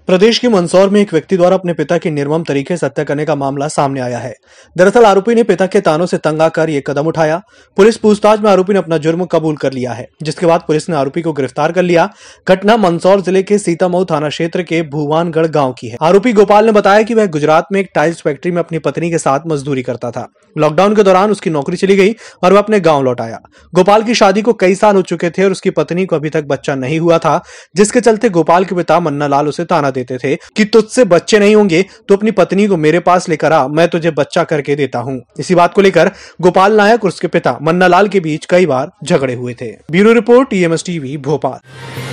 प्रदेश के मंदसौर में एक व्यक्ति द्वारा अपने पिता की निर्मम तरीके से हत्या करने का मामला सामने आया है। दरअसल आरोपी ने पिता के तानों से तंग आकर ये कदम उठाया। पुलिस पूछताछ में आरोपी ने अपना जुर्म कबूल कर लिया है, जिसके बाद पुलिस ने आरोपी को गिरफ्तार कर लिया। घटना मंदसौर जिले के सीतामऊ थाना क्षेत्र के भूवानगढ़ गाँव की है। आरोपी गोपाल ने बताया कि वह गुजरात में एक टाइल्स फैक्ट्री में अपनी पत्नी के साथ मजदूरी करता था। लॉकडाउन के दौरान उसकी नौकरी चली गई और वह अपने गाँव लौट आया। गोपाल की शादी को कई साल हो चुके थे और उसकी पत्नी को अभी तक बच्चा नहीं हुआ था, जिसके चलते गोपाल के पिता मन्नालाल उसे ताना देते थे कि तुझसे बच्चे नहीं होंगे तो अपनी पत्नी को मेरे पास लेकर आ, मैं तुझे बच्चा करके देता हूं। इसी बात को लेकर गोपाल नायक और उसके पिता मन्नालाल के बीच कई बार झगड़े हुए थे। Bureau report, EMS TV, Bhopal.